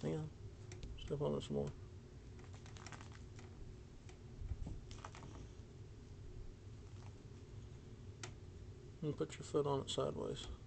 Hang on. Step on it some more. And put your foot on it sideways.